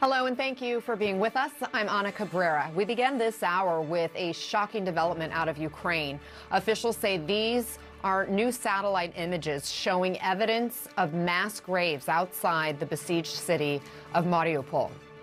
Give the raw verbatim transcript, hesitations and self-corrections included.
Hello and thank you for being with us. I'm Ana Cabrera. We begin this hour with a shocking development out of Ukraine. Officials say these are new satellite images showing evidence of mass graves outside the besieged city of Mariupol.